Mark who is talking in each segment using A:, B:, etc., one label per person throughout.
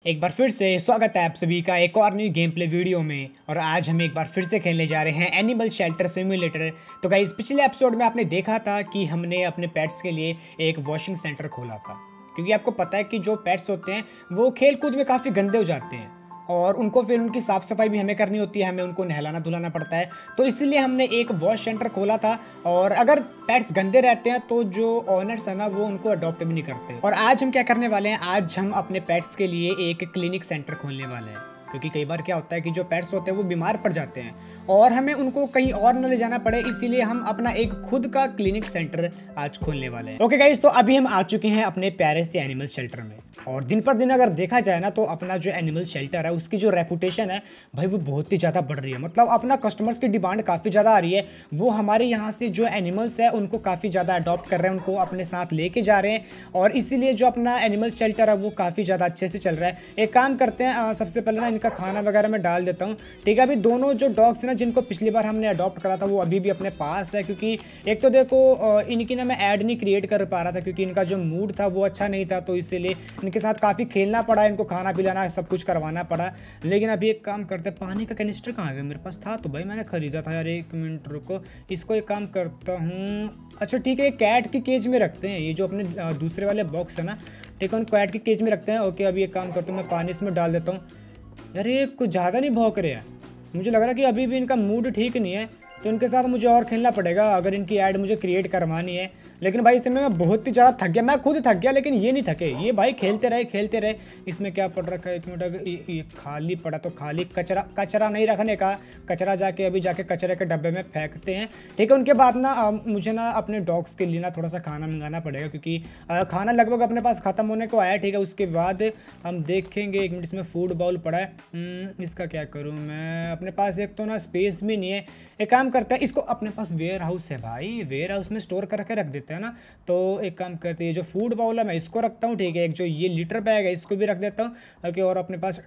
A: एक बार फिर से स्वागत है आप सभी का एक और न्यू गेम प्ले वीडियो में। और आज हम एक बार फिर से खेलने जा रहे हैं एनिमल शेल्टर सिम्युलेटर। तो गाइस, पिछले एपिसोड में आपने देखा था कि हमने अपने पेट्स के लिए एक वॉशिंग सेंटर खोला था, क्योंकि आपको पता है कि जो पेट्स होते हैं वो खेल कूद में काफ़ी गंदे हो जाते हैं और उनको फिर उनकी साफ़ सफाई भी हमें करनी होती है, हमें उनको नहलाना धुलाना पड़ता है। तो इसलिए हमने एक वॉश सेंटर खोला था। और अगर पेट्स गंदे रहते हैं तो जो ओनर्स है ना, वो उनको अडॉप्ट भी नहीं करते। और आज हम क्या करने वाले हैं, आज हम अपने पेट्स के लिए एक क्लिनिक सेंटर खोलने वाले हैं। क्योंकि कई बार क्या होता है कि जो पेट्स होते हैं वो बीमार पड़ जाते हैं और हमें उनको कहीं और न ले जाना पड़े, इसीलिए हम अपना एक खुद का क्लिनिक सेंटर आज खोलने वाले हैं। ओके गाइस, तो अभी हम आ चुके हैं अपने प्यारे से एनिमल शेल्टर में। और दिन पर दिन अगर देखा जाए ना, तो अपना जो एनिमल शेल्टर है उसकी जो रेपुटेशन है भाई, वो बहुत ही ज़्यादा बढ़ रही है। मतलब अपना कस्टमर्स की डिमांड काफ़ी ज़्यादा आ रही है। वो हमारे यहाँ से जो एनिमल्स है उनको काफ़ी ज़्यादा अडॉप्ट कर रहे हैं, उनको अपने साथ लेके जा रहे हैं। और इसीलिए जो अपना एनिमल शेल्टर है वो काफ़ी ज़्यादा अच्छे से चल रहा है। एक काम करते हैं, सबसे पहले ना इनका खाना वगैरह मैं डाल देता हूँ। ठीक है, अभी दोनों जो डॉग्स हैं ना, जिनको पिछली बार हमने अडॉप्ट करा था, वो अभी भी अपने पास है। क्योंकि एक तो देखो, इनकी ना मैं ऐड नहीं क्रिएट कर पा रहा था, क्योंकि इनका जो मूड था वो अच्छा नहीं था। तो इसीलिए इनके साथ काफ़ी खेलना पड़ा, इनको खाना पिलाना सब कुछ करवाना पड़ा। लेकिन अभी एक काम करते हैं, पानी का कैनिस्टर कहाँ गया? मेरे पास था तो भाई, मैंने खरीदा था यार। एक मिनट रुको, इसको एक काम करता हूँ। अच्छा ठीक है, कैट की केज में रखते हैं। ये जो अपने दूसरे वाले बॉक्स है ना, ठीक है, उन कैट की केज में रखते हैं। ओके, अभी एक काम करता हूँ, मैं पानी इसमें डाल देता हूँ। यार ये कुछ ज़्यादा नहीं भौंक रहे हैं, मुझे लग रहा है कि अभी भी इनका मूड ठीक नहीं है। तो इनके साथ मुझे और खेलना पड़ेगा अगर इनकी ऐड मुझे क्रिएट करवानी है। लेकिन भाई इसमें मैं बहुत ही ज़्यादा थक गया, मैं खुद थक गया, लेकिन ये नहीं थके। ये भाई खेलते रहे। इसमें क्या पड़ रखा है? एक मिनट, अगर ये खाली पड़ा तो खाली कचरा नहीं रखने का। कचरा अभी जाके कचरे के डब्बे में फेंकते हैं। ठीक है, उनके बाद ना मुझे ना अपने डॉग्स के लिए ना थोड़ा सा खाना मंगाना पड़ेगा, क्योंकि खाना लगभग अपने पास ख़त्म होने को आया। ठीक है, उसके बाद हम देखेंगे। एक मिनट, इसमें फूड बाउल पड़ा है, इसका क्या करूँ मैं? अपने पास एक तो ना स्पेस भी नहीं है। एक काम करता है, इसको अपने पास वेयर हाउस है भाई, वेयर हाउस में स्टोर करके रख देते हैं ना। तो एक काम करते हैं, जो फूड बाउल है मैं इसको रखता हूँ। ठीक है, एक जो ये लीटर बैग है इसको भी रख देता हूँ। ओके, और अपने पास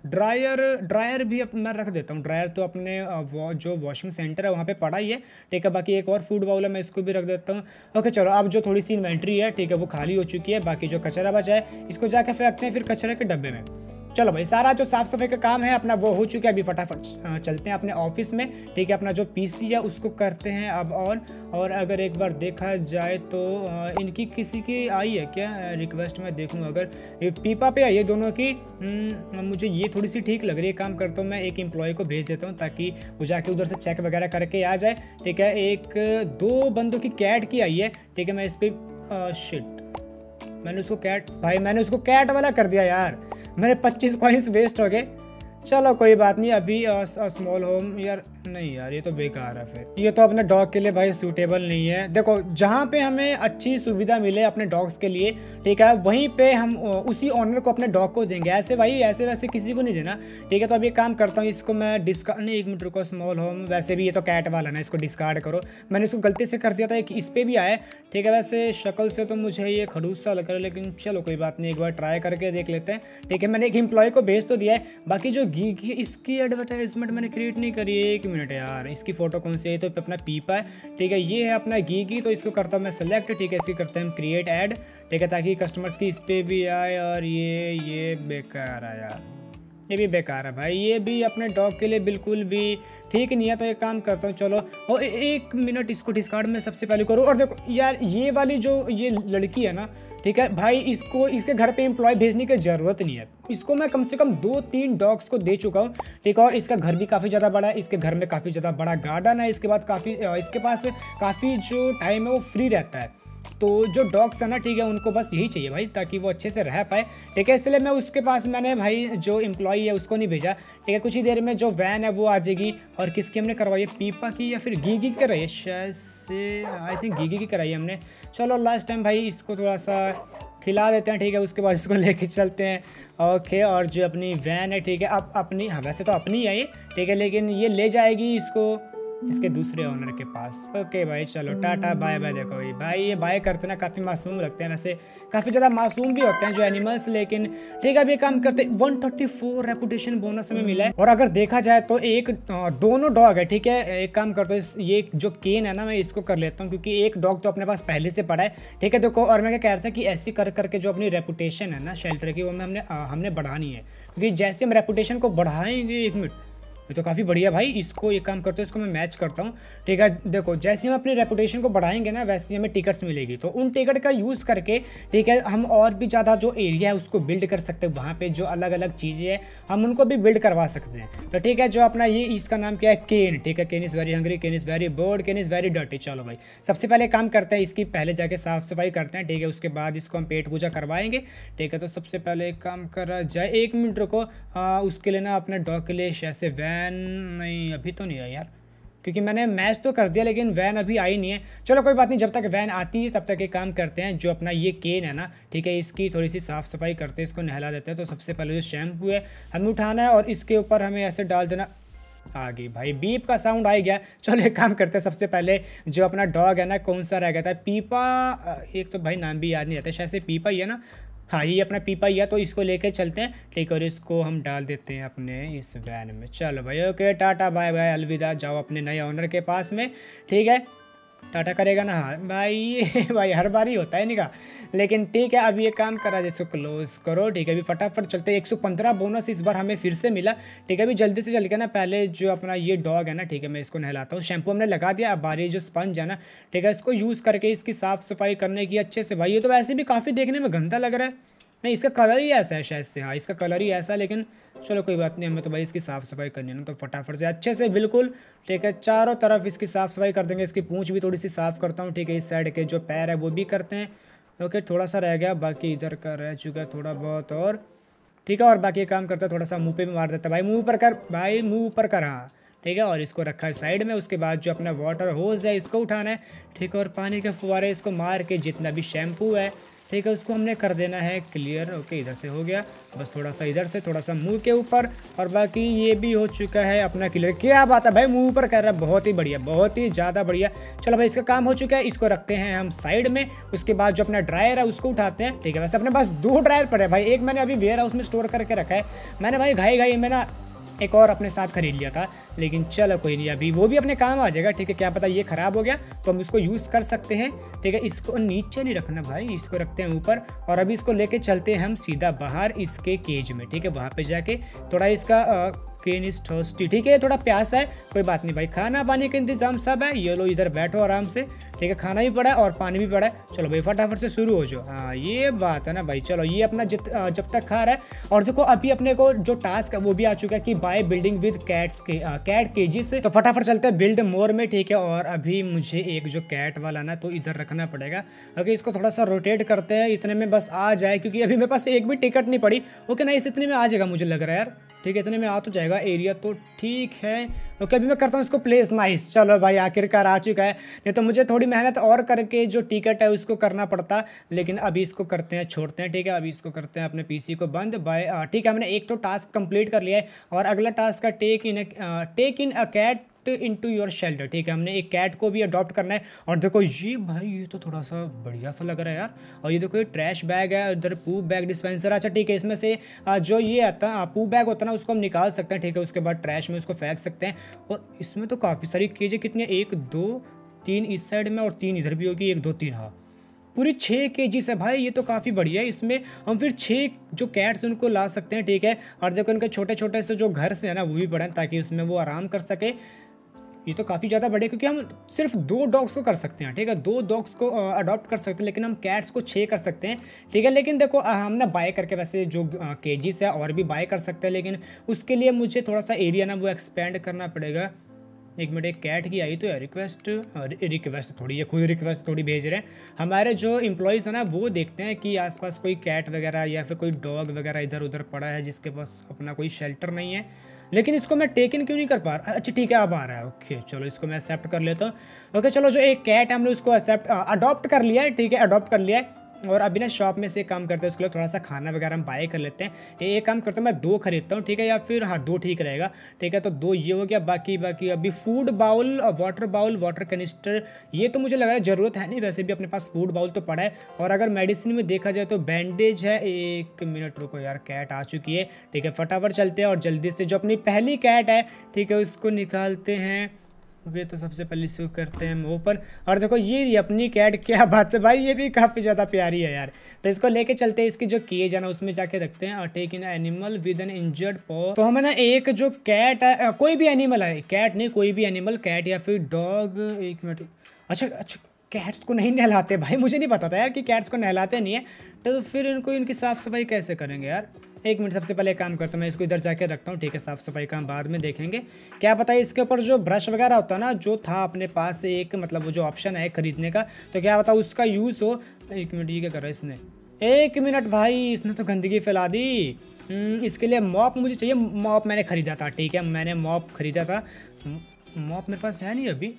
A: ड्रायर भी मैं रख देता हूँ। ड्रायर तो अपने जो वॉशिंग सेंटर है वहाँ पे पड़ा ही है। ठीक है, बाकी एक और फूड बाउल है, मैं इसको भी रख देता हूँ। ओके चलो, अब जो थोड़ी सी इन्वेंट्री है, ठीक है, वो खाली हो चुकी है। बाकी जो कचरा बचा है इसको जाके फेंकते हैं फिर कचरे के डब्बे में। चलो भाई, सारा जो साफ सफाई का काम है अपना वो हो चुका है। अभी फटाफट चलते हैं अपने ऑफिस में। ठीक है, अपना जो पीसी है उसको करते हैं अब ऑन। और अगर एक बार देखा जाए तो इनकी किसी की आई है क्या रिक्वेस्ट? मैं देखूँ, अगर ये पीपा पे आई है दोनों की। मुझे ये थोड़ी सी ठीक लग रही है। काम करता हूँ, मैं एक एम्प्लॉय को भेज देता हूँ ताकि वो जाके उधर से चेक वगैरह करके आ जाए। ठीक है, एक दो बंदों की कैट की आई है। ठीक है, मैं इस पर शिट, मैंने उसको कैट वाला कर दिया यार। मेरे 25 कॉइन्स वेस्ट हो गए। चलो कोई बात नहीं, अभी स्मॉल होम यार, नहीं यार ये तो बेकार है। फिर ये तो अपने डॉग के लिए भाई सूटेबल नहीं है। देखो, जहाँ पे हमें अच्छी सुविधा मिले अपने डॉग्स के लिए, ठीक है, वहीं पे हम उसी ओनर को अपने डॉग को देंगे। ऐसे भाई ऐसे वैसे किसी को नहीं देना। ठीक है, तो अभी एक काम करता हूँ, इसको मैं डिस्कार्ड नहीं, एक मिनट रुको, स्मॉल होम वैसे भी ये तो कैट वाला ना, इसको डिस्कार्ड करो। मैंने इसको गलती से कर दिया था, एक इस पर भी आया। ठीक है, वैसे शक्ल से तो मुझे ये खड़ूस सा लग रहा है, लेकिन चलो कोई बात नहीं, एक बार ट्राई करके देख लेते हैं। ठीक है, मैंने एक एम्प्लॉय को भेज तो दिया है। बाकी जो इसकी एडवर्टाइजमेंट मैंने क्रिएट नहीं करी है। एक मिनट यार, इसकी फोटो कौन सी है? तो अपना पीपा है। ठीक है, ये है अपना गीगी, तो इसको करता हूँ मैं सेलेक्ट। ठीक है, इसकी करते हैं हम क्रिएट ऐड। ठीक है, ताकि कस्टमर्स की इस पर भी आए। और ये बेकार है यार, ये भी बेकार है भाई, ये भी अपने डॉग के लिए बिल्कुल भी ठीक नहीं है। तो एक काम करता हूँ, चलो और एक मिनट, इसको डिस्कार्ड में सबसे पहले करूँ। और देखो यार, ये वाली जो ये लड़की है ना, ठीक है भाई, इसको इसके घर पे एम्प्लॉय भेजने की ज़रूरत नहीं है। इसको मैं कम से कम 2-3 डॉग्स को दे चुका हूँ। ठीक है, और इसका घर भी काफ़ी ज़्यादा बड़ा है, इसके घर में काफ़ी ज़्यादा बड़ा गार्डन है। इसके बाद इसके पास काफ़ी जो टाइम है वो फ्री रहता है। तो जो डॉग्स है ना, ठीक है, उनको बस यही चाहिए भाई, ताकि वो अच्छे से रह पाए। ठीक है, इसलिए मैं उसके पास मैंने भाई जो एम्प्लॉई है उसको नहीं भेजा। ठीक है, कुछ ही देर में जो वैन है वो आ जाएगी। और किसकी हमने करवाई है? पीपा की या फिर गीगी की कराई है? शायद से आई थिंक गीगी की कराई है हमने। चलो लास्ट टाइम भाई इसको थोड़ा सा खिला देते हैं। ठीक है, उसके बाद इसको लेके चलते हैं। ओके, और जो अपनी वैन है, ठीक है, अब अपनी, हाँ वैसे तो अपनी है ये, ठीक है, लेकिन ये ले जाएगी इसको इसके दूसरे ओनर के पास। ओके भाई, चलो टाटा बाय बाय। देखो भाई ये बाय करते ना काफ़ी मासूम लगते हैं, वैसे काफ़ी ज़्यादा मासूम भी होते हैं जो एनिमल्स। लेकिन ठीक है, अब ये काम करते। 134 रेपुटेशन बोनस हमें मिला है। और अगर देखा जाए तो एक दोनों डॉग है। ठीक है, एक काम करते हो, ये जो केन है ना, मैं इसको कर लेता हूँ, क्योंकि एक डॉग तो अपने पास पहले से पड़ा है। ठीक है, देखो, और मैं क्या कह रहा था कि ऐसी कर करके जो अपनी रेपुटेशन है ना शेल्टर की, वो हमने बढ़ानी है। क्योंकि जैसे हम रेपुटेशन को बढ़ाएंगे, 1 मिनट, ये तो काफ़ी बढ़िया भाई। इसको एक काम करते हैं, इसको मैं मैच करता हूँ, ठीक है। देखो जैसे हम अपनी रेपुटेशन को बढ़ाएंगे ना, वैसे ही हमें टिकट्स मिलेगी, तो उन टिकट का यूज़ करके, ठीक है, हम और भी ज़्यादा जो एरिया है उसको बिल्ड कर सकते हैं। वहाँ पे जो अलग अलग चीज़ें हैं हम उनको भी बिल्ड करवा सकते हैं। तो ठीक है, जो अपना ये इसका नाम क्या है, केन, ठीक है। Ken is very hungry, Ken is very bored, Ken is very dirty. चलो भाई, सबसे पहले काम करते हैं, इसकी पहले जाके साफ़ सफाई करते हैं, ठीक है। उसके बाद इसको हम पेट पूजा करवाएंगे, ठीक है। तो सबसे पहले एक काम करा जाए, 1 मिनट रुको, उसके लिए ना अपने डॉग के लिए ऐसे वैन, नहीं अभी तो नहीं है यार, क्योंकि मैंने मैच तो कर दिया लेकिन वैन अभी आई नहीं है। चलो कोई बात नहीं, जब तक वैन आती है तब तक एक काम करते हैं, जो अपना ये केन है ना, ठीक है, इसकी थोड़ी सी साफ़ सफाई करते हैं, इसको नहला देते हैं। तो सबसे पहले जो शैम्पू है हमें उठाना है और इसके ऊपर हमें ऐसे डाल देना। आ गई भाई, बीप का साउंड आ गया। चलो एक काम करते हैं, सबसे पहले जो अपना डॉग है ना, कौन सा रह गया था, पीपा, एक तो भाई नाम भी याद नहीं आता, शायद से पीपा ही है ना। हाँ ये अपना पीपा ही है, तो इसको लेके चलते हैं, ठीक है। और इसको हम डाल देते हैं अपने इस वैन में। चलो भाई ओके, टाटा बाय बाय, अलविदा, जाओ अपने नए ओनर के पास में, ठीक है। टाटा करेगा ना, हाँ भाई भाई हर बार ही होता है निका, लेकिन ठीक है। अब ये काम करा, जिसको क्लोज करो, ठीक है। अभी फटाफट चलते हैं, 115 बोनस इस बार हमें फिर से मिला, ठीक है। अभी जल्दी से चल के ना, पहले जो अपना ये डॉग है ना, ठीक है, मैं इसको नहलाता हूँ। शैम्पू हमने लगा दिया, अब बारी जो स्पंज है ना, ठीक है, इसको यूज़ करके इसकी साफ़ सफाई करने की अच्छे से। भाई ये तो वैसे भी काफ़ी देखने में गंदा लग रहा है, नहीं इसका कलर ही ऐसा है शायद से, हाँ इसका कलर ही ऐसा, लेकिन चलो कोई बात नहीं, हमें तो भाई इसकी साफ़ सफाई करनी है ना, तो फटाफट से अच्छे से बिल्कुल, ठीक है, चारों तरफ इसकी साफ़ सफाई कर देंगे। इसकी पूंछ भी थोड़ी सी साफ़ करता हूँ, ठीक है। इस साइड के जो पैर है वो भी करते हैं, ओके। थोड़ा सा रह गया, बाकी इधर का रह चुका है थोड़ा बहुत, और ठीक है। और बाकी काम करता है, थोड़ा सा मुँह पे भी मार देता है भाई, मुँह ऊपर कर भाई, मुँह ऊपर कर, हाँ ठीक है। और इसको रखा है साइड में। उसके बाद जो अपना वाटर होज है इसको उठाना है, ठीक है। और पानी के फुवारे इसको मार के जितना भी शैम्पू है, ठीक है, उसको हमने कर देना है क्लियर, ओके। इधर से हो गया, बस थोड़ा सा इधर से, थोड़ा सा मुंह के ऊपर, और बाकी ये भी हो चुका है अपना क्लियर। क्या बात है भाई, मुंह ऊपर कर रहा है, बहुत ही बढ़िया, बहुत ही ज़्यादा बढ़िया। चलो भाई इसका काम हो चुका है, इसको रखते हैं हम साइड में। उसके बाद जो अपना ड्रायर है उसको उठाते हैं, ठीक है। वैसे अपने पास 2 ड्रायर पड़े हैं भाई, एक मैंने अभी वेयर हाउस में स्टोर करके रखा है। मैंने भाई घाई में ना एक और अपने साथ खरीद लिया था, लेकिन चलो कोई नहीं, अभी वो भी अपने काम आ जाएगा, ठीक है। क्या पता ये ख़राब हो गया तो हम इसको यूज़ कर सकते हैं, ठीक है। इसको नीचे नहीं रखना भाई, इसको रखते हैं ऊपर। और अभी इसको लेके चलते हैं हम सीधा बाहर इसके केज में, ठीक है। वहाँ पे जाके थोड़ा इसका केन इज थर्स्टी, ठीक है, थोड़ा प्यास है, कोई बात नहीं भाई, खाना पानी का इंतजाम सब है। ये लो इधर बैठो आराम से, ठीक है। खाना भी पड़ा है और पानी भी पड़ा है। चलो भाई फटाफट से शुरू हो जाओ, हाँ ये बात है ना भाई। चलो ये अपना जब तक खा रहा है। और देखो अभी अपने को जो टास्क है वो भी आ चुका है कि बाय बिल्डिंग विद कैट्स के कैट केजी से। तो फटाफट चलते हैं बिल्ड मोर में, ठीक है। और अभी मुझे एक जो कैट वाला ना तो इधर रखना पड़ेगा, ओके। इसको थोड़ा सा रोटेट करते हैं, इतने में बस आ जाए, क्योंकि अभी मेरे पास एक भी टिकट नहीं पड़ी, ओके ना। इस इतने में आ जाएगा मुझे लग रहा है यार, ठीक है, इतने में आ तो जाएगा, एरिया तो ठीक है, ओके। अभी मैं करता हूँ इसको प्लेस, नाइस। चलो भाई आखिरकार आ चुका है, नहीं तो मुझे थोड़ी मेहनत और करके जो टिकट है उसको करना पड़ता, लेकिन अभी इसको करते हैं, छोड़ते हैं, ठीक है। अभी इसको करते हैं अपने पीसी को बंद बाय, ठीक है। हमने एक तो टास्क कंप्लीट कर लिया है, और अगला टास्क है take in a cat into your shelter, ठीक है। हमने एक कैट को भी अडॉप्ट करना है। और देखो ये भाई ये तो थोड़ा सा बढ़िया सा लग रहा है यार। और ये देखो ये ट्रैश बैग है, उधर पू बैग डिस्पेंसर, अच्छा ठीक है। इसमें से जो ये आता है पू बैग होता है ना उसको हम निकाल सकते हैं, ठीक है। उसके बाद ट्रैश में उसको फेंक सकते हैं। और इसमें तो काफ़ी सारी केजें, कितनी, 1 2 3 इस साइड में और 3 इधर भी होगी, 1 2 3, हाँ पूरी 6 केजी से भाई, ये तो काफ़ी बढ़िया है। इसमें हम फिर 6 जो कैट्स उनको ला सकते हैं, ठीक है। और देखो उनके छोटे छोटे से जो घर से है ना वो भी पड़े, ताकि उसमें वो आराम कर सके। ये तो काफ़ी ज़्यादा बड़े, क्योंकि हम सिर्फ 2 डॉग्स को कर सकते हैं, ठीक है। 2 डॉग्स को अडॉप्ट कर सकते हैं, लेकिन हम कैट्स को 6 कर सकते हैं, ठीक है। लेकिन देखो हमने बाय करके वैसे जो केजीस है और भी बाय कर सकते हैं, लेकिन उसके लिए मुझे थोड़ा सा एरिया ना वो एक्सपेंड करना पड़ेगा। एक मिनट, एक कैट की आई तो है रिक्वेस्ट थोड़ी, ये खुद रिक्वेस्ट थोड़ी भेज रहे हैं। हमारे जो एम्प्लॉयज़ हैं ना वो देखते हैं कि आसपास कोई कैट वगैरह या फिर कोई डॉग वगैरह इधर उधर पड़ा है जिसके पास अपना कोई शेल्टर नहीं है। लेकिन इसको मैं टेकन क्यों नहीं कर पा रहा, अच्छा ठीक है अब आ रहा है, ओके। चलो इसको मैं एक्सेप्ट कर लेता हूँ, ओके। चलो जो एक कैट है हमने उसको अडॉप्ट कर लिया है, ठीक है, अडॉप्ट कर लिया है। और अभी ना शॉप में से काम करते हैं, उसके लिए थोड़ा सा खाना वगैरह हम बाय कर लेते हैं। एक काम करता हूँ मैं 2 खरीदता हूँ, ठीक है, या फिर हाँ 2 ठीक रहेगा, ठीक है। तो 2 ये हो गया, बाकी अभी फूड बाउल, वाटर कैनिस्टर, ये तो मुझे लग रहा है ज़रूरत है नहीं, वैसे भी अपने पास फूड बाउल तो पड़ा है। और अगर मेडिसिन में देखा जाए तो बैंडेज है, 1 मिनट रुको यार, कैट आ चुकी है, ठीक है। फटाफट चलते हैं और जल्दी से जो अपनी पहली कैट है, ठीक है, उसको निकालते हैं, ओके, तो सबसे पहले इसको करते हैं हम ओपन। और देखो ये अपनी कैट, क्या बात है भाई, ये भी काफ़ी ज़्यादा प्यारी है यार। तो इसको लेके चलते हैं, इसकी जो केज है ना उसमें जाके रखते हैं। और take in animal with an injured paw. तो हमें ना एक जो कैट है, कोई भी एनिमल है, कैट नहीं कोई भी एनिमल, कैट या फिर डॉग। एक मिनट, अच्छा अच्छा, कैट्स को नहीं नहलाते भाई, मुझे नहीं पता था यार कि कैट्स को नहलाते नहीं है। तो फिर इनको इनकी साफ़ सफाई कैसे करेंगे यार। एक मिनट, सबसे पहले काम करता हूँ मैं, इसको इधर जाके रखता हूँ, ठीक है। साफ़ सफाई का हम बाद में देखेंगे। क्या पता है इसके ऊपर जो ब्रश वगैरह होता है ना, जो था अपने पास एक, मतलब वो जो ऑप्शन है खरीदने का, तो क्या पता उसका यूज़ हो। एक मिनट, ये क्या कर रहा है इसने, एक मिनट भाई, इसने तो गंदगी फैला दी। इसके लिए मॉप मुझे चाहिए। मॉप मैंने ख़रीदा था, ठीक है, मैंने मॉप ख़रीदा था। मॉप मेरे पास है नहीं अभी,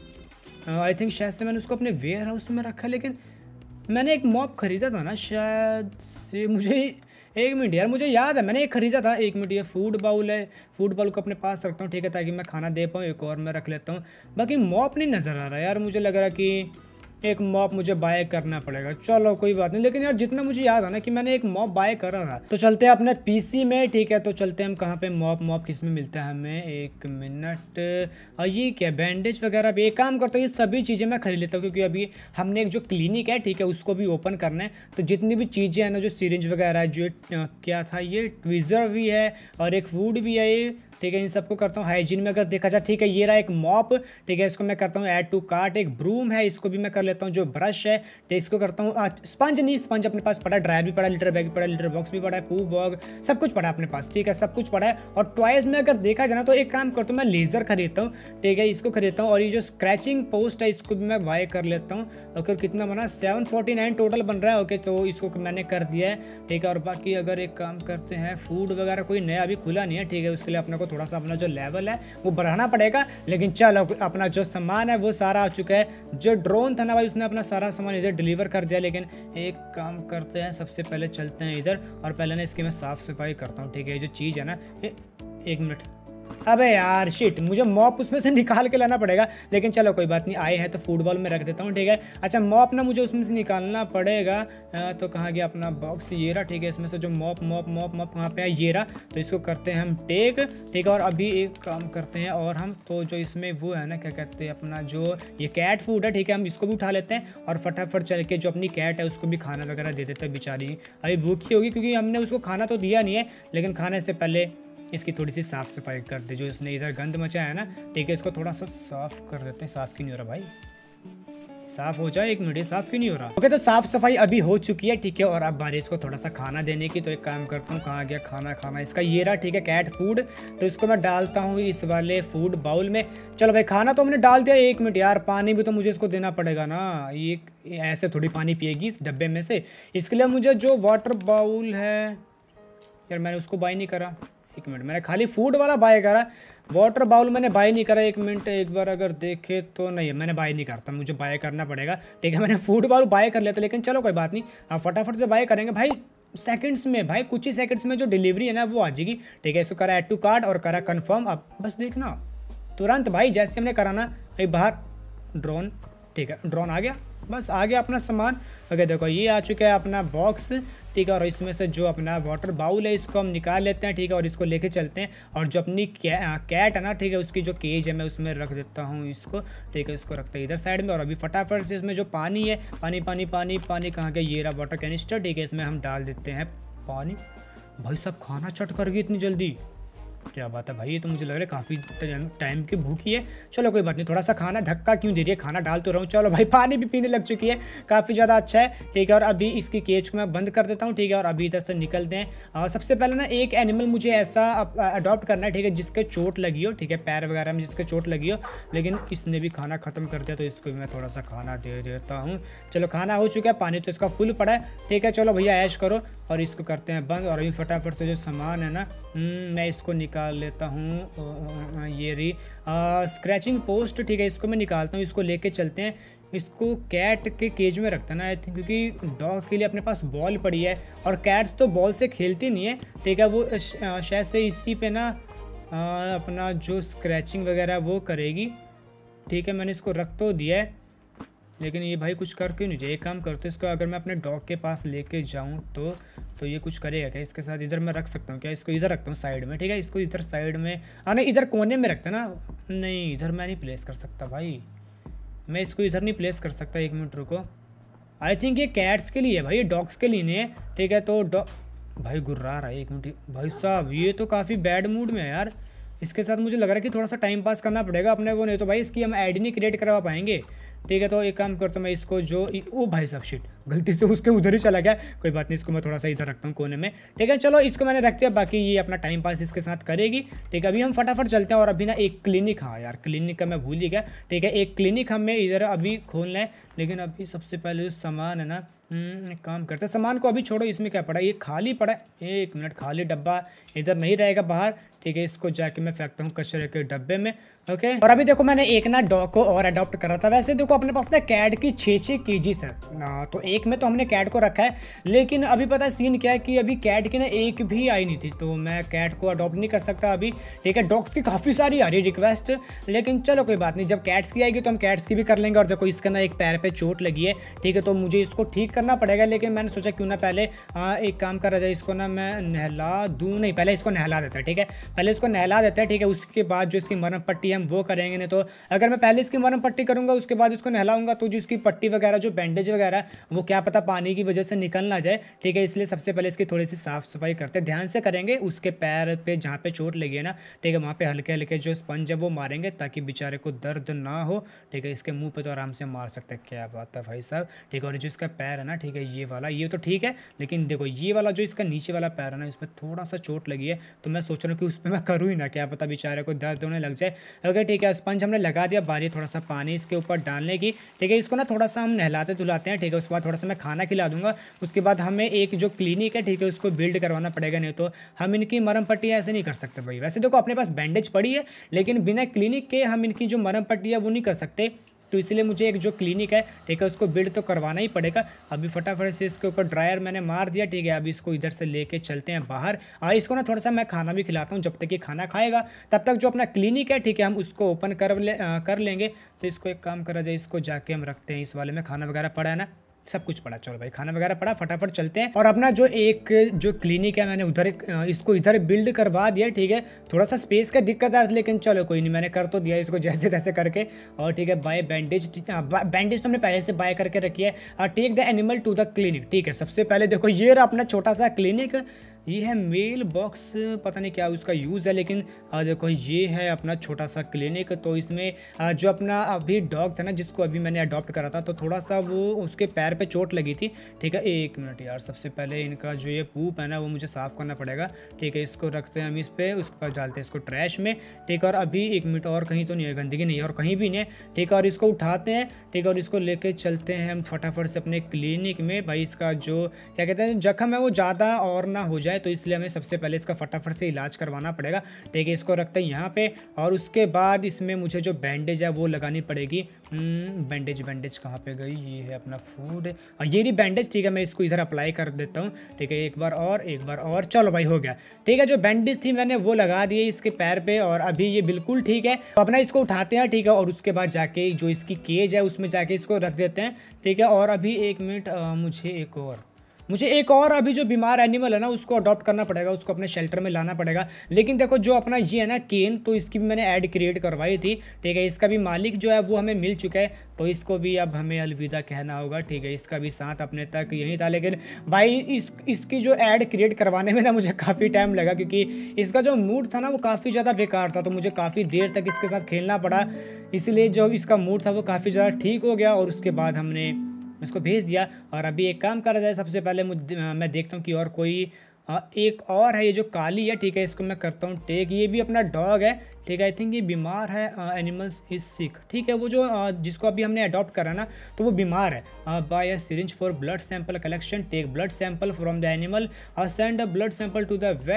A: आई थिंक शायद से मैंने उसको अपने वेयर हाउस में रखा, लेकिन मैंने एक मॉप ख़रीदा था ना शायद से, मुझे एक मिनट यार, मुझे याद है मैंने एक ख़रीदा था। एक मिनट, ये फूड बाउल है, फूड बाउल को अपने पास रखता हूँ, ठीक है, ताकि मैं खाना दे पाऊँ। एक और मैं रख लेता हूँ। बाकी मॉप नहीं नज़र आ रहा यार, मुझे लग रहा कि एक मॉप मुझे बाय करना पड़ेगा। चलो कोई बात नहीं, लेकिन यार जितना मुझे याद है ना कि मैंने एक मॉप बाय करा था। तो चलते हैं अपने पीसी में, ठीक है। तो चलते हैं हम कहाँ पे, मॉप किस में मिलता है हमें, एक मिनट। और ये क्या, बैंडेज वगैरह भी। एक काम करता हूँ, ये सभी चीज़ें मैं खरीद लेता हूँ, क्योंकि अभी हमने एक जो क्लिनिक है, ठीक है, उसको भी ओपन करना है। तो जितनी भी चीज़ें हैं ना, जो सिरिंज वगैरह है, जो क्या था ये, ट्विज़र भी है और एक फूड भी है ये, ठीक है। इन सबको करता हूँ हाइजीन में अगर देखा जाए, ठीक है। ये रहा एक मॉप, ठीक है, इसको मैं करता हूँ ऐड टू कार्ट। एक ब्रूम है, इसको भी मैं कर लेता हूँ। जो ब्रश है, तो इसको करता हूँ। स्पंज नहीं, स्पंज अपने पास पड़ा, ड्रायर भी पड़ा, लिटर बैग भी पड़ा, लिटर बॉक्स भी पड़ा है, पू बॉग सब कुछ पड़ा है अपने पास, ठीक है, सब कुछ पड़ा है। और टॉयज में अगर देखा जाए ना, तो एक काम करता हूँ, मैं लेज़र खरीदता हूँ, ठीक है, इसको खरीदता हूँ। और ये जो स्क्रैचिंग पोस्ट है, इसको भी मैं बाय कर लेता हूँ। ओके, कितना बना, 749 टोटल बन रहा है। ओके, तो इसको मैंने कर दिया है, ठीक है। और बाकी अगर एक काम करते हैं, फूड वगैरह कोई नया अभी खुला नहीं है, ठीक है, उसके लिए अपने को थोड़ा सा अपना जो लेवल है वो बढ़ाना पड़ेगा। लेकिन चलो, अपना जो सामान है वो सारा आ चुका है। जो ड्रोन था ना भाई, उसने अपना सारा सामान इधर डिलीवर कर दिया। लेकिन एक काम करते हैं, सबसे पहले चलते हैं इधर, और पहले ना इसकी मैं साफ़ सफाई करता हूँ, ठीक है। जो चीज़ है ना, एक मिनट, अबे यार शिट, मुझे मॉप उसमें से निकाल के लाना पड़ेगा। लेकिन चलो कोई बात नहीं, आए हैं तो फुटबॉल में रख देता हूँ, ठीक है। अच्छा, मॉप ना मुझे उसमें से निकालना पड़ेगा। तो कहाँ गया अपना बॉक्स, ये रहा, ठीक है। इसमें से जो मॉप कहाँ पे है, ये रहा। तो इसको करते हैं हम टेक, ठीक है। और अभी एक काम करते हैं, और हम तो जो इसमें वो है ना, क्या कहते हैं, अपना जो ये कैट फूड है, ठीक है, हम इसको भी उठा लेते हैं। और फटाफट चल के जो अपनी कैट है उसको भी खाना वगैरह दे देते हैं। बेचारी अभी भूखी होगी, क्योंकि हमने उसको खाना तो दिया नहीं है, लेकिन खाने से पहले इसकी थोड़ी सी साफ़ सफाई कर दे। जो इसने इधर गंद मचाया है ना, ठीक है, इसको थोड़ा सा साफ़ कर देते हैं। साफ़ क्यों नहीं हो रहा भाई, साफ़ हो जाए। एक मिनट, साफ़ क्यों नहीं हो रहा। ओके, तो साफ़ सफाई अभी हो चुकी है, ठीक है। और अब बारी इसको थोड़ा सा खाना देने की। तो एक काम करता हूँ, कहाँ गया खाना इसका, ये रहा, ठीक है, कैट फूड। तो इसको मैं डालता हूँ इस वाले फूड बाउल में। चलो भाई, खाना तो हमने डाल दिया। एक मिनट यार, पानी भी तो मुझे इसको देना पड़ेगा ना, ये ऐसे थोड़ी पानी पिएगी इस डब्बे में से। इसके लिए मुझे जो वाटर बाउल है यार, मैंने उसको बाय नहीं करा। एक मिनट, मैंने खाली फूड वाला बाय करा, वाटर बाउल मैंने बाय नहीं करा। एक मिनट, एक बार अगर देखे तो नहीं, मैंने बाय नहीं करता, मुझे बाय करना पड़ेगा, ठीक है। मैंने फूड बाउल बाय कर लेता, लेकिन चलो कोई बात नहीं, आप फटाफट से बाय करेंगे भाई। सेकंड्स में भाई, कुछ ही सेकंड्स में जो डिलीवरी है ना वो आ जाएगी, ठीक है। इसको करा ऐड टू कार्ट और करा कन्फर्म। अब बस देखना तुरंत भाई, जैसे हमने कराना भाई, बाहर ड्रोन, ठीक है, ड्रोन आ गया, बस आ गया अपना सामान। ओके, देखो ये आ चुका है अपना बॉक्स, ठीक है। और इसमें से जो अपना वाटर बाउल है इसको हम निकाल लेते हैं, ठीक है। और इसको लेके चलते हैं, और जो अपनी कैट है ना, ठीक है, उसकी जो केज है मैं उसमें रख देता हूँ इसको, ठीक है। इसको रखते हैं इधर साइड में। और अभी फटाफट से इसमें जो पानी है, पानी कहाँ गया, ये रहा वाटर कैनिस्टर, ठीक है। इसमें हम डाल देते हैं पानी। भाई साहब, खाना चट कर गई इतनी जल्दी, क्या बात है भाई, ये तो मुझे लग रहा है काफ़ी टाइम की भूखी है। चलो कोई बात नहीं, थोड़ा सा खाना धक्का क्यों दे रही है, खाना डाल तो रहा हूँ। चलो भाई, पानी भी पीने लग चुकी है, काफ़ी ज़्यादा अच्छा है, ठीक है। और अभी इसकी केज को मैं बंद कर देता हूँ, ठीक है। और अभी इधर से निकलते हैं। सबसे पहले ना एक एनिमल मुझे ऐसा अडॉप्ट करना है, ठीक है, जिसके चोट लगी हो, ठीक है, पैर वगैरह में जिसके चोट लगी हो। लेकिन इसने भी खाना ख़त्म कर दिया, तो इसको भी मैं थोड़ा सा खाना दे देता हूँ। चलो, खाना हो चुका है, पानी तो इसका फुल पड़ा है, ठीक है। चलो भैया ऐश करो, और इसको करते हैं बंद। और अभी फटाफट से जो सामान है ना, मैं इसको निकाल लेता हूँ। ये रही स्क्रैचिंग पोस्ट, ठीक है, इसको मैं निकालता हूँ। इसको लेके चलते हैं, इसको कैट के केज में रखता ना, आई थिंक, क्योंकि डॉग के लिए अपने पास बॉल पड़ी है, और कैट्स तो बॉल से खेलती नहीं है, ठीक है। वो शायद से इसी पे ना अपना जो स्क्रैचिंग वगैरह वो करेगी, ठीक है। मैंने इसको रख तो दिया है, लेकिन ये भाई कुछ कर क्यों नहीं रहा। एक काम करते इसको, अगर मैं अपने डॉग के पास लेके जाऊँ तो ये कुछ करेगा क्या इसके साथ। इधर मैं रख सकता हूँ क्या, इसको इधर रखता हूँ साइड में, ठीक है। इसको इधर साइड में, नहीं इधर कोने में रखता ना। नहीं इधर मैं नहीं प्लेस कर सकता भाई, मैं इसको इधर नहीं प्लेस कर सकता। 1 मिनट रुको। आई थिंक ये कैट्स के लिए है भाई, ये डॉग्स के लिए नहीं है, ठीक है। तो भाई गुर्रा रहा है। 1 मिनट भाई साहब, ये तो काफ़ी बैड मूड में है यार। इसके साथ मुझे लग रहा है कि थोड़ा सा टाइम पास करना पड़ेगा अपने को, नहीं तो भाई इसकी हम ऐड नहीं क्रिएट करवा पाएंगे, ठीक है। तो एक काम करता हूँ मैं इसको ओ भाई साहब शिट, गलती से उसके उधर ही चला गया। कोई बात नहीं, इसको मैं थोड़ा सा इधर रखता हूँ कोने में, ठीक है। चलो इसको मैंने रख दिया, बाकी ये अपना टाइम पास इसके साथ करेगी, ठीक है। अभी हम फटाफट चलते हैं और अभी ना एक क्लिनिक, हाँ यार क्लिनिक का मैं भूल ही गया, ठीक है। एक क्लिनिक हमें इधर अभी खोलना है, लेकिन अभी सबसे पहले जो सामान है ना, एक काम करते हैं, सामान को अभी छोड़ो। इसमें क्या पड़ा, ये खाली पड़ा है। 1 मिनट, खाली डब्बा इधर नहीं रहेगा बाहर, ठीक है। इसको जाके मैं फेंकता हूँ कचरे के डब्बे में, ओके। और अभी देखो मैंने एक ना डॉग को और अडॉप्ट करा था। वैसे देखो अपने पास ना कैट की 6 केजीज है ना, तो एक में तो हमने कैट को रखा है, लेकिन अभी पता है सीन क्या है कि अभी कैट की ना एक भी आई नहीं थी, तो मैं कैट को अडॉप्ट नहीं कर सकता अभी, ठीक है। डॉग्स की काफ़ी सारी आ रही रिक्वेस्ट, लेकिन चलो कोई बात नहीं, जब कैट्स की आएगी तो हम कैट्स की भी कर लेंगे। और देखो इसका ना एक पैर पे चोट लगी है, ठीक है, तो मुझे इसको ठीक करना पड़ेगा। लेकिन मैंने सोचा क्यों ना पहले एक काम करा जाए, इसको ना मैं नहला दूँ, नहीं पहले इसको नहला देता है, ठीक है। पहले इसको नहला देता है, ठीक है। उसके बाद जो इसकी मरहम पट्टी है हम वो करेंगे। नहीं तो अगर मैं पहले इसकी मरहम पट्टी करूँगा उसके बाद इसको नहलाऊंगा तो जो इसकी पट्टी वगैरह, जो बैंडेज वगैरह, वो क्या पता पानी की वजह से निकल ना जाए, ठीक है। इसलिए सबसे पहले इसकी थोड़ी सी साफ़ सफाई करते हैं, ध्यान से करेंगे। उसके पैर पे जहाँ पे चोट लगी है ना, ठीक है, वहाँ पे हल्के हल्के जो स्पंज है वो मारेंगे ताकि बेचारे को दर्द ना हो, ठीक है। इसके मुंह पे तो आराम से मार सकते हैं, क्या बात है भाई साहब, ठीक है। और जो इसका पैर है ना, ठीक है, ये वाला, ये तो ठीक है, लेकिन देखो ये वाला जो इसका नीचे वाला पैर है ना, इस पर थोड़ा सा चोट लगी है, तो मैं सोच रहा हूँ कि उस पर मैं करूँ ही ना, क्या पता बेचारे को दर्द होने लग जाए। ओके ठीक है, स्पंज हमने लगा दिया, बारी थोड़ा सा पानी इसके ऊपर डालने की, ठीक है। इसको ना थोड़ा सा हम नहलाते धुलाते हैं, ठीक है। उसके बाद थोड़ा सा मैं खाना खिला दूंगा। उसके बाद हमें एक जो क्लिनिक है, ठीक है, उसको बिल्ड करवाना पड़ेगा, नहीं तो हम इनकी मरहम पट्टी ऐसे नहीं कर सकते भाई। वैसे देखो अपने पास बैंडेज पड़ी है, लेकिन बिना क्लिनिक के हम इनकी जो मरहम पट्टी है वो नहीं कर सकते, तो इसलिए मुझे एक जो क्लिनिक है, ठीक है, उसको बिल्ड तो करवाना ही पड़ेगा। अभी फटाफट से इसके ऊपर ड्रायर मैंने मार दिया, ठीक है। अभी इसको इधर से लेके चलते हैं बाहर। इसको ना थोड़ा सा मैं खाना भी खिलाता हूँ, जब तक ये खाना खाएगा तब तक जो अपना क्लिनिक है, ठीक है, हम उसको ओपन कर लेंगे। तो इसको एक काम करा जाए, इसको जाके हम रखते हैं इस वाले में। खाना वगैरह पड़ा है ना, सब कुछ पड़ा, चलो भाई खाना वगैरह पड़ा, फटाफट चलते हैं। और अपना जो एक जो क्लिनिक है मैंने उधर इसको इधर बिल्ड करवा दिया, ठीक है। थोड़ा सा स्पेस का दिक्कत है, लेकिन चलो कोई नहीं, मैंने कर तो दिया इसको जैसे तैसे करके। और ठीक है, बाय बैंडेज, बैंडेज तो हमने पहले से बाय करके रखी है। Take the animal to the clinic, ठीक है। सबसे पहले देखो ये रहा अपना छोटा सा क्लिनिक, ये है मेल बॉक्स, पता नहीं क्या उसका यूज़ है, लेकिन देखो ये है अपना छोटा सा क्लिनिक। तो इसमें जो अपना अभी डॉग था ना, जिसको अभी मैंने अडॉप्ट करा था, तो थोड़ा सा वो उसके पैर पे चोट लगी थी, ठीक है। 1 मिनट यार, सबसे पहले इनका जो ये पूप है ना वो मुझे साफ़ करना पड़ेगा, ठीक है। इसको रखते हैं हम इस पर, उस पर डालते हैं इसको ट्रैश में, ठीक है। और अभी 1 मिनट, और कहीं तो नहीं है, गंदगी नहीं है और कहीं भी नहीं है, ठीक है। और इसको उठाते हैं, ठीक है, और इसको लेके चलते हैं हम फटाफट से अपने क्लिनिक में। भाई इसका जो क्या कहते हैं जख्म है वो ज़्यादा और ना हो जाए, तो इसलिए हमें सबसे पहले इसका फटाफट से इलाज करवाना पड़ेगा, ठीक है। इसको रखते हैं यहाँ पे, और उसके बाद इसमें मुझे जो बैंडेज है वो लगानी पड़ेगी। बैंडेज कहाँ पे गई, ये है अपना फूड, और ये रही बैंडेज, ठीक है। मैं इसको इधर अप्लाई कर देता हूँ, ठीक है। एक बार और, चलो भाई हो गया, ठीक है। जो बैंडेज थी मैंने वो लगा दिए इसके पैर पे, और अभी ये बिल्कुल ठीक है। तो अपना इसको उठाते हैं, ठीक है, और उसके बाद जाके जो इसकी केज है उसमें जाके इसको रख देते हैं, ठीक है। और अभी 1 मिनट, मुझे एक और अभी जो बीमार एनिमल है ना उसको अडॉप्ट करना पड़ेगा, उसको अपने शेल्टर में लाना पड़ेगा। लेकिन देखो जो अपना ये है ना केन, तो इसकी भी मैंने ऐड क्रिएट करवाई थी, ठीक है। इसका भी मालिक जो है वो हमें मिल चुका है, तो इसको भी अब हमें अलविदा कहना होगा, ठीक है। इसका भी साथ अपने तक यही था, लेकिन भाई इसकी जो ऐड क्रिएट करवाने में ना मुझे काफ़ी टाइम लगा, क्योंकि इसका जो मूड था ना वो काफ़ी ज़्यादा बेकार था, तो मुझे काफ़ी देर तक इसके साथ खेलना पड़ा। इसलिए जो इसका मूड था वो काफ़ी ज़्यादा ठीक हो गया, और उसके बाद हमने इसको भेज दिया। और अभी एक काम करा जाए, सबसे पहले मैं देखता हूँ कि और कोई एक और है, ये जो काली है, ठीक है, इसको मैं करता हूँ टेक। ये भी अपना डॉग है, ठीक है। आई थिंक ये बीमार है, एनिमल्स इज सिक, ठीक है। वो जो जिसको अभी हमने अडॉप्ट करा ना, तो वो बीमार है। Buy a syringe for blood sample collection, take blood sample from the animal, send a blood sample to the vet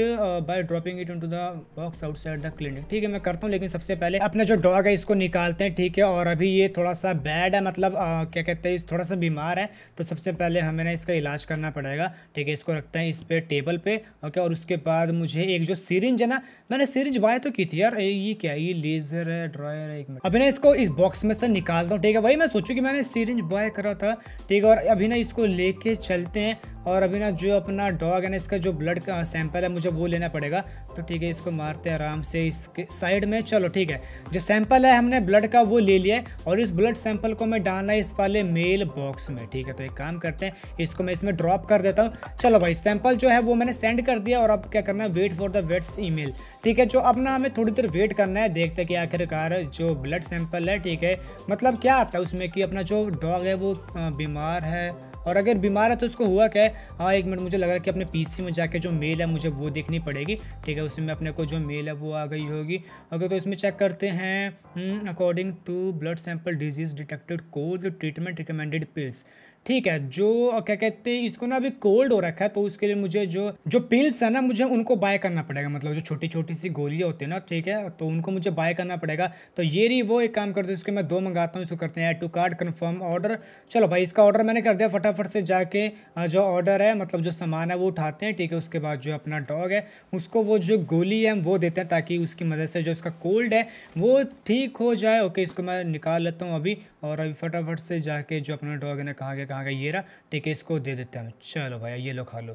A: by dropping it into the box outside the clinic. ठीक है मैं करता हूँ, लेकिन सबसे पहले अपना जो डॉग है इसको निकालते हैं। ठीक है, और अभी ये थोड़ा सा बैड है, मतलब क्या कहते हैं, थोड़ा सा बीमार है, तो सबसे पहले हमें ना इसका इलाज करना पड़ेगा। ठीक है, इसको रखते हैं इस पे टेबल पे। ओके, और उसके बाद मुझे एक जो सिरिंज है ना, मैंने सिरिंज बाय तो की थी यार, ये क्या है, ये लेजर है, ड्रायर है। एक मिनट, अभी ना इसको इस बॉक्स में से निकालता हूँ। ठीक है, वही मैं सोचूं कि मैंने सिरिंज बाय करा था। ठीक है, और अभी ना इसको लेके चलते हैं, और अभी ना जो अपना डॉग है ना, इसका जो ब्लड का सैंपल है मुझे वो लेना पड़ेगा। तो ठीक है, इसको मारते हैं आराम से इसके साइड में। चलो ठीक है, जो सैंपल है हमने ब्लड का वो ले लिया है, और इस ब्लड सैंपल को मैं डालना है इस वाले मेल बॉक्स में। ठीक है, तो एक काम करते हैं, इसको मैं इसमें ड्रॉप कर देता हूँ। चलो भाई, सैंपल जो है वो मैंने सेंड कर दिया, और अब क्या करना है, wait for the vet's email. ठीक है, जो अब ना हमें थोड़ी देर वेट करना है, देखते हैं कि आखिरकार जो ब्लड सैंपल है, ठीक है, मतलब क्या आता है उसमें कि अपना जो डॉग है वो बीमार है, और अगर बीमार है तो उसको हुआ क्या है। हाँ एक मिनट, मुझे लग रहा है कि अपने पीसी में जाके जो मेल है मुझे वो देखनी पड़ेगी। ठीक है, उसमें अपने को जो मेल है वो आ गई होगी। ओके, तो इसमें चेक करते हैं, according to blood sample disease detected, cold treatment recommended pills. ठीक है, जो क्या कहते हैं, इसको ना अभी कोल्ड हो रखा है, तो उसके लिए मुझे जो जो पिल्स है ना, मुझे उनको बाय करना पड़ेगा, मतलब जो छोटी छोटी सी गोलियां होती है ना, ठीक है, तो उनको मुझे बाय करना पड़ेगा। तो ये रही वो, एक काम करते हैं, इसके मैं 2 मंगाता हूँ। इसको करते हैं add to cart confirm order. चलो भाई, इसका ऑर्डर मैंने कर दिया, फटाफट से जाके जो ऑर्डर है, मतलब जो सामान है वो उठाते हैं। ठीक है, उसके बाद जो अपना डॉग है उसको वो जो गोली है वो देते हैं, ताकि उसकी मदद से जो उसका कोल्ड है वो ठीक हो जाए। ओके, इसको मैं निकाल लेता हूँ अभी, और अभी फटाफट से जाके जो अपना डॉग है ना, कहाँ गया ये रहा। ठीक है, इसको दे देते हैं। चलो भाई, ये लो खा लो।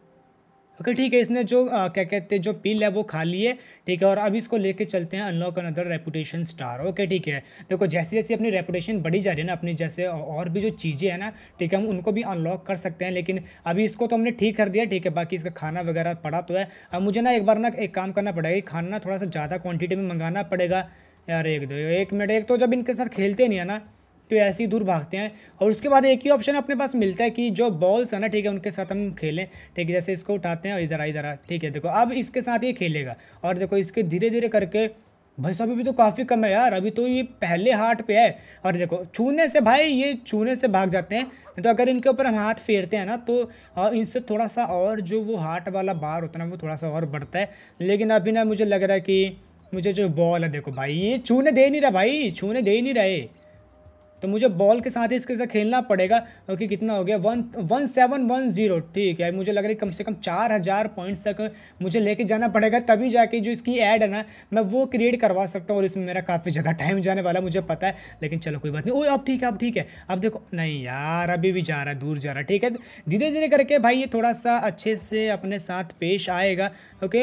A: ओके ठीक है, इसने जो क्या कहते हैं, जो पिल है वो खा ली है। ठीक है, और अब इसको लेके चलते हैं unlock another reputation star. Okay ठीक है, देखो जैसे जैसे अपनी रेपुटेशन बढ़ी जा रही है ना, अपनी जैसे और भी जो चीज़ें हैं ना, ठीक है, हम उनको भी अनलॉक कर सकते हैं। लेकिन अभी इसको तो हमने ठीक कर दिया। ठीक है, बाकी इसका खाना वगैरह पड़ा तो है। अब मुझे ना एक बार ना एक काम करना पड़ेगा, खाना ना थोड़ा सा ज़्यादा क्वान्टिटी में मंगाना पड़ेगा यार। एक मिनट, एक तो जब इनके साथ खेलते नहीं है ना, तो ऐसे ही दूर भागते हैं, और उसके बाद एक ही ऑप्शन अपने पास मिलता है कि जो बॉल्स है ना, ठीक है, उनके साथ हम खेलें। ठीक है, जैसे इसको उठाते हैं और इधर आ। ठीक है, देखो अब इसके साथ ये खेलेगा, और देखो इसके धीरे धीरे करके, भाई साहब अभी तो काफ़ी कम है यार, अभी तो ये पहले हार्ट पे है। और देखो छूने से, भाई ये छूने से भाग जाते हैं। तो अगर इनके ऊपर हम हाथ फेरते हैं ना, तो इनसे थोड़ा सा और जो वो हार्ट वाला बार होता है ना, वो थोड़ा सा और बढ़ता है। लेकिन अभी ना मुझे लग रहा है कि मुझे जो बॉल है, देखो भाई ये छूने दे नहीं रहा, भाई छूने दे ही नहीं रहे, तो मुझे बॉल के साथ ही इसके साथ खेलना पड़ेगा। क्योंकि कितना हो गया, 1710। ठीक है, मुझे लग रहा है कम से कम 4000 पॉइंट्स तक मुझे लेके जाना पड़ेगा, तभी जाके जो इसकी ऐड है ना, मैं वो क्रिएट करवा सकता हूँ। और इसमें मेरा काफ़ी ज़्यादा टाइम जाने वाला मुझे पता है, लेकिन चलो कोई बात नहीं। ओ अब ठीक है, अब ठीक है, अब देखो, नहीं यार अभी भी जा रहा है, दूर जा रहा है। ठीक है, धीरे धीरे करके भाई ये थोड़ा सा अच्छे से अपने साथ पेश आएगा। ओके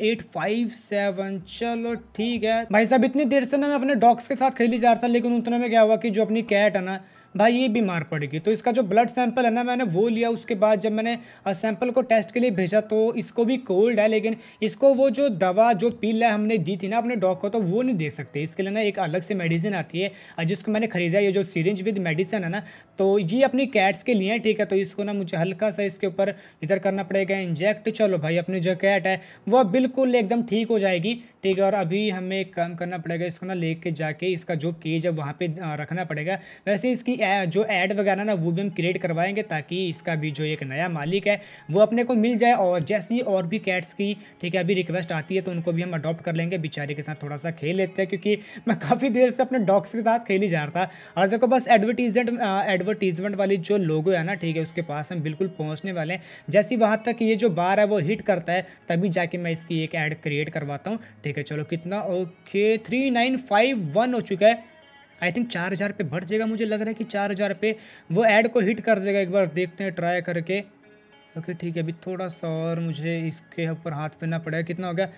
A: 1857, चलो ठीक है भाई साहब। इतनी देर से ना मैं अपने डॉग्स के साथ खेली जा रहा था, लेकिन उतने में क्या हुआ कि जो अपनी कैट है ना भाई, ये बीमार पड़ गई। तो इसका जो ब्लड सैंपल है ना, मैंने वो लिया। उसके बाद जब मैंने सैंपल को टेस्ट के लिए भेजा, तो इसको भी कोल्ड है, लेकिन इसको वो जो दवा जो पिल है हमने दी थी ना अपने डॉग को, तो वो नहीं दे सकते। इसके लिए ना एक अलग से मेडिसिन आती है, जिसको मैंने खरीदा, ये जो सिरिंज विद मेडिसिन है ना, तो ये अपनी कैट्स के लिए है। ठीक है, तो इसको ना मुझे हल्का सा इसके ऊपर इधर करना पड़ेगा इंजेक्ट। चलो भाई, अपनी जो कैट है वो बिल्कुल एकदम ठीक हो जाएगी। ठीक है, और अभी हमें एक काम करना पड़ेगा, इसको ना लेके जाके इसका जो केज है वहाँ पे रखना पड़ेगा। वैसे इसकी जो ऐड वगैरह ना वो भी हम क्रिएट करवाएंगे, ताकि इसका भी जो एक नया मालिक है वो अपने को मिल जाए। और जैसी और भी कैट्स की, ठीक है, अभी रिक्वेस्ट आती है, तो उनको भी हम अडॉप्ट कर लेंगे। बेचारे के साथ थोड़ा सा खेल लेते हैं, क्योंकि मैं काफ़ी देर से अपने डॉग्स के साथ खेल ही जा रहा था। और देखो बस एडवर्टीजमेंट वाली जो लोगो है ना, ठीक है, उसके पास हम बिल्कुल पहुँचने वाले हैं। जैसे वहाँ तक ये जो बार है वो हिट करता है, तभी जाके मैं इसकी एक ऐड क्रिएट करवाता हूँ। ठीक है, चलो कितना, ओके 3951 हो चुका है। आई थिंक 4000 पे बढ़ जाएगा, मुझे लग रहा है कि 4000 पे वो ऐड को हिट कर देगा। एक बार देखते हैं ट्राई करके। ओके ठीक है, अभी थोड़ा सा और मुझे इसके ऊपर हाथ फेरना पड़ेगा। कितना हो गया,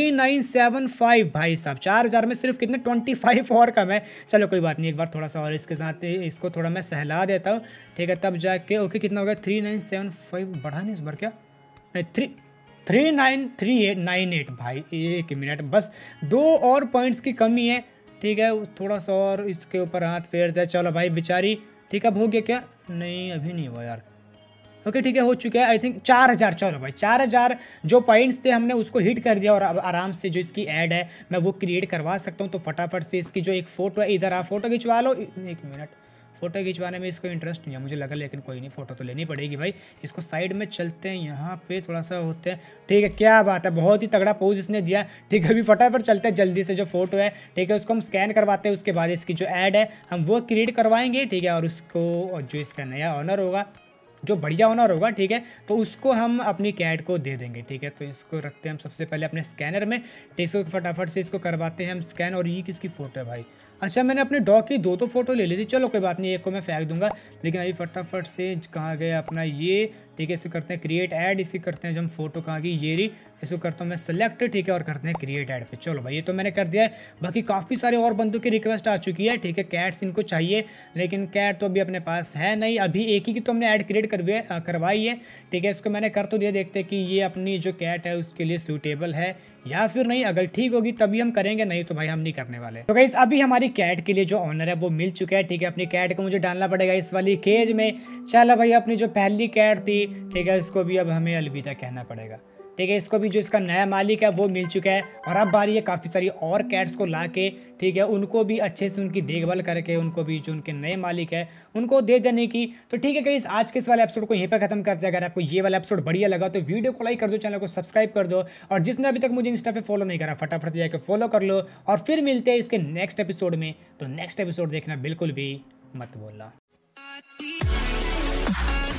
A: 3975। भाई साहब 4000 में सिर्फ कितने 25 और कम है। चलो कोई बात नहीं, एक बार थोड़ा सा और इसके साथ इसको थोड़ा मैं सहला देता हूँ। ठीक है, तब जाके ओके कितना हो गया, 3975 बढ़ा नहीं इस बार क्या, नहीं 393898। भाई एक मिनट, बस 2 और पॉइंट्स की कमी है। ठीक है, थोड़ा सा और इसके ऊपर हाथ फेर दे। चलो भाई बेचारी, ठीक है, अब हो गया क्या, नहीं अभी नहीं हुआ यार। ओके ठीक है, हो चुका है आई थिंक 4000। चलो भाई 4000 जो पॉइंट्स थे हमने उसको हिट कर दिया, और अब आराम से जो इसकी ऐड है मैं वो क्रिएट करवा सकता हूँ। तो फटाफट से इसकी जो एक फ़ोटो है, इधर आप फोटो खिंचवा लो। एक मिनट, फ़ोटो खिंचवाने में इसको इंटरेस्ट नहीं है मुझे लगा, लेकिन कोई नहीं, फ़ोटो तो लेनी पड़ेगी भाई। इसको साइड में चलते हैं, यहाँ पे थोड़ा सा होते हैं। ठीक है, क्या बात है, बहुत ही तगड़ा पोज इसने दिया। ठीक है, अभी फटाफट चलते हैं जल्दी से, जो फोटो है ठीक है उसको हम स्कैन करवाते हैं। उसके बाद इसकी जो ऐड है हम वो क्रिएट करवाएंगे। ठीक है, और उसको जो इसका नया ऑनर होगा, जो बढ़िया ओनर होगा, ठीक है, तो उसको हम अपनी कैट को दे देंगे। ठीक है, तो इसको रखते हैं हम सबसे पहले अपने स्कैनर में। इसको फटाफट से इसको करवाते हैं हम स्कैन। और ये किसकी फ़ोटो है भाई? अच्छा, मैंने अपने डॉग की दो फ़ोटो ले ली थी, चलो कोई बात नहीं, एक को मैं फेंक दूंगा। लेकिन अभी फटाफट से कहाँ गया अपना ये? ठीक है, इसको करते हैं क्रिएट ऐड। इसी करते हैं जब हम फोटो कहाँ की, ये रही, इसको करता हूँ मैं सेलेक्ट। ठीक है, और करते हैं क्रिएट ऐड पे। चलो भाई, ये तो मैंने कर दिया है। बाकी काफ़ी सारे और बंदों की रिक्वेस्ट आ चुकी है। ठीक है, कैट्स इनको चाहिए, लेकिन कैट तो अभी अपने पास है नहीं। अभी एक ही की तो हमने ऐड क्रिएट करवाई है। ठीक है, इसको मैंने कर तो दिया, देखते हैं कि ये अपनी जो कैट है उसके लिए सूटेबल है या फिर नहीं। अगर ठीक होगी तभी हम करेंगे, नहीं तो भाई हम नहीं करने वाले। तो गाइस, अभी हमारी कैट के लिए जो ऑनर है वो मिल चुका है। ठीक है, अपनी कैट को मुझे डालना पड़ेगा इस वाली केज में। चलो भाई, अपनी जो पहली कैट थी, ठीक है, इसको भी अब हमें अलविदा कहना पड़ेगा। ठीक है, इसको भी जो इसका नया मालिक है वो मिल चुका है। और अब बारी है काफ़ी सारी और कैट्स को ला के, ठीक है, उनको भी अच्छे से उनकी देखभाल करके, उनको भी जो उनके नए मालिक है उनको दे देने की। तो ठीक है गाइस, आज के इस वाले एपिसोड को यहीं पर खत्म करते हैं। अगर आपको ये वाला एपिसोड बढ़िया लगा तो वीडियो को लाइक कर दो, चैनल को सब्सक्राइब कर दो, और जिसने अभी तक मुझे इंस्टा पे फॉलो नहीं करा फटाफट से जाकर फॉलो कर लो। और फिर मिलते हैं इसके नेक्स्ट एपिसोड में। तो नेक्स्ट एपिसोड देखना बिल्कुल भी मत भूलना।